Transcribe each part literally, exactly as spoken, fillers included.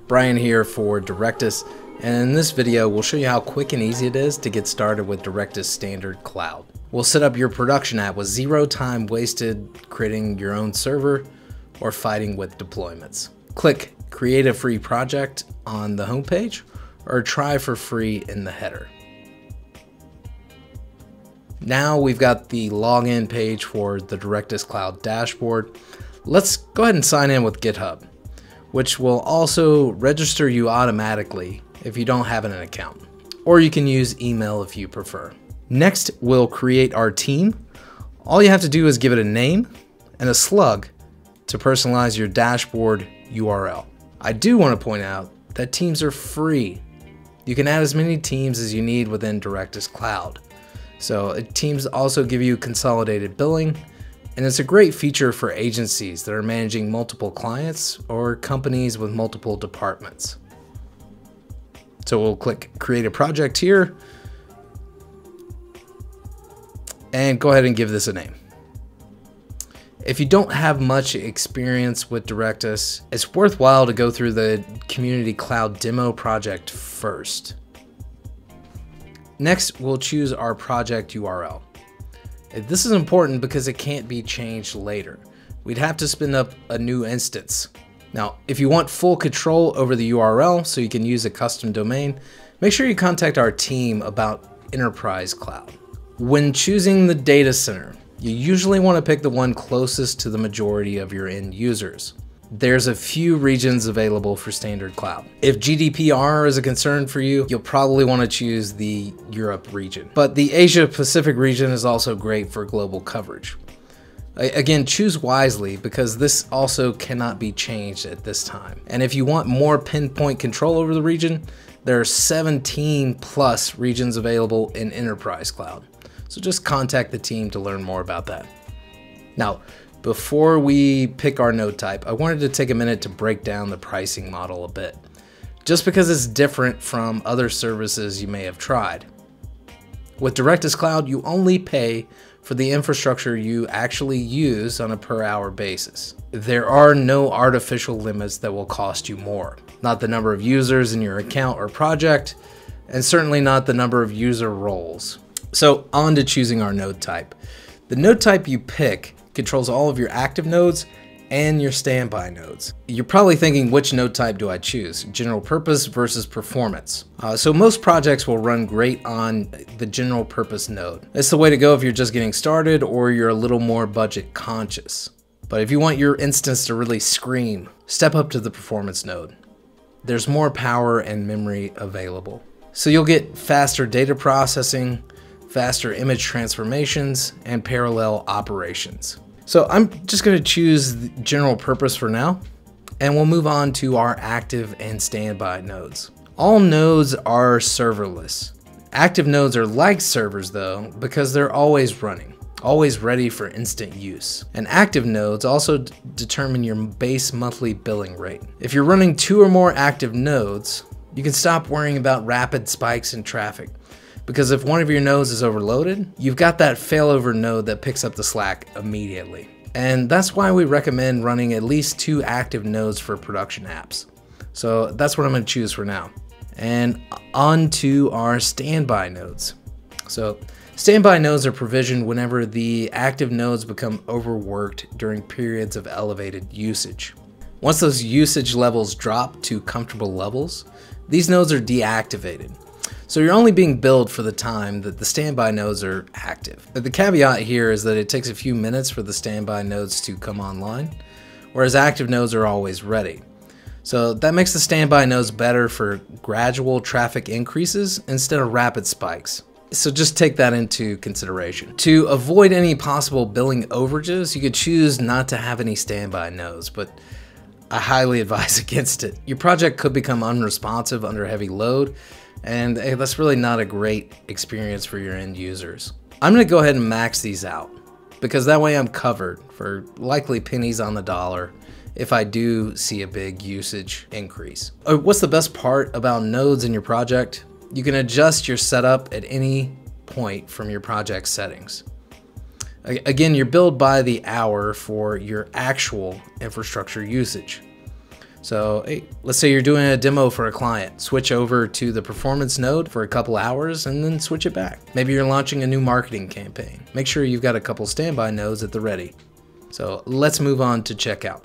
Brian here for Directus, and in this video we'll show you how quick and easy it is to get started with Directus Standard Cloud. We'll set up your production app with zero time wasted creating your own server or fighting with deployments. Click Create a Free Project on the homepage or try for free in the header. Now we've got the login page for the Directus Cloud dashboard. Let's go ahead and sign in with GitHub, which will also register you automatically if you don't have an account, or you can use email if you prefer. Next, we'll create our team. All you have to do is give it a name and a slug to personalize your dashboard U R L. I do want to point out that teams are free. You can add as many teams as you need within Directus Cloud. So teams also give you consolidated billing, and it's a great feature for agencies that are managing multiple clients or companies with multiple departments. So we'll click Create a Project here and go ahead and give this a name. If you don't have much experience with Directus, it's worthwhile to go through the Community Cloud demo project first. Next, we'll choose our project U R L. This is important because it can't be changed later. We'd have to spin up a new instance. Now, if you want full control over the U R L so you can use a custom domain, make sure you contact our team about Enterprise Cloud. When choosing the data center, you usually want to pick the one closest to the majority of your end users. There's a few regions available for Standard Cloud. If G D P R is a concern for you, you'll probably want to choose the Europe region. But the Asia Pacific region is also great for global coverage. Again, choose wisely because this also cannot be changed at this time. And if you want more pinpoint control over the region, there are seventeen plus regions available in Enterprise Cloud. So just contact the team to learn more about that. Now, before we pick our node type, I wanted to take a minute to break down the pricing model a bit, just because it's different from other services you may have tried. With Directus Cloud, you only pay for the infrastructure you actually use on a per hour basis. There are no artificial limits that will cost you more, not the number of users in your account or project, and certainly not the number of user roles. So on to choosing our node type. The node type you pick controls all of your active nodes and your standby nodes. You're probably thinking, which node type do I choose? General purpose versus performance. Uh, so most projects will run great on the general purpose node. It's the way to go if you're just getting started or you're a little more budget conscious. But if you want your instance to really scream, step up to the performance node. There's more power and memory available. So you'll get faster data processing, faster image transformations, and parallel operations. So I'm just going to choose the general purpose for now, and we'll move on to our active and standby nodes. All nodes are serverless. Active nodes are like servers though, because they're always running, always ready for instant use. And active nodes also d- determine your base monthly billing rate. If you're running two or more active nodes, you can stop worrying about rapid spikes in traffic. Because if one of your nodes is overloaded, you've got that failover node that picks up the slack immediately. And that's why we recommend running at least two active nodes for production apps. So that's what I'm going to choose for now. And on to our standby nodes. So standby nodes are provisioned whenever the active nodes become overworked during periods of elevated usage. Once those usage levels drop to comfortable levels, these nodes are deactivated. So you're only being billed for the time that the standby nodes are active. The caveat here is that it takes a few minutes for the standby nodes to come online, whereas active nodes are always ready. So that makes the standby nodes better for gradual traffic increases instead of rapid spikes. So just take that into consideration. To avoid any possible billing overages, you could choose not to have any standby nodes, but I highly advise against it. Your project could become unresponsive under heavy load, and that's really not a great experience for your end users. I'm gonna go ahead and max these out because that way I'm covered for likely pennies on the dollar if I do see a big usage increase. What's the best part about nodes in your project? You can adjust your setup at any point from your project settings. Again, you're billed by the hour for your actual infrastructure usage. So hey, let's say you're doing a demo for a client, switch over to the performance node for a couple hours and then switch it back. Maybe you're launching a new marketing campaign. Make sure you've got a couple standby nodes at the ready. So let's move on to checkout.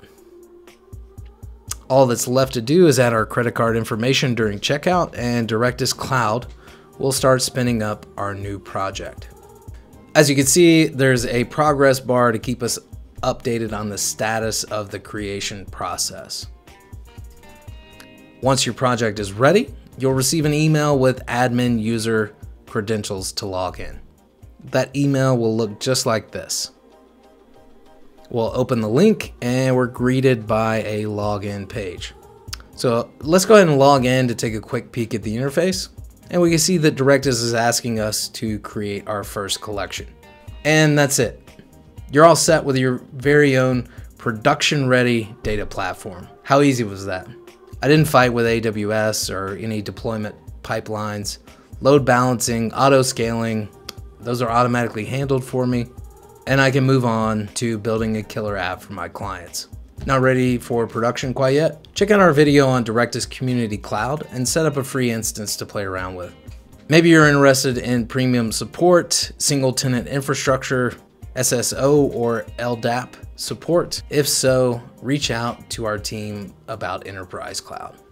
All that's left to do is add our credit card information during checkout, and Directus Cloud will start spinning up our new project. As you can see, there's a progress bar to keep us updated on the status of the creation process. Once your project is ready, you'll receive an email with admin user credentials to log in. That email will look just like this. We'll open the link and we're greeted by a login page. So let's go ahead and log in to take a quick peek at the interface. And we can see that Directus is asking us to create our first collection. And that's it. You're all set with your very own production-ready data platform. How easy was that? I didn't fight with A W S or any deployment pipelines. Load balancing, auto scaling, those are automatically handled for me. And I can move on to building a killer app for my clients. Not ready for production quite yet? Check out our video on Directus Community Cloud and set up a free instance to play around with. Maybe you're interested in premium support, single tenant infrastructure, S S O or L D A P support. If so, reach out to our team about Enterprise Cloud.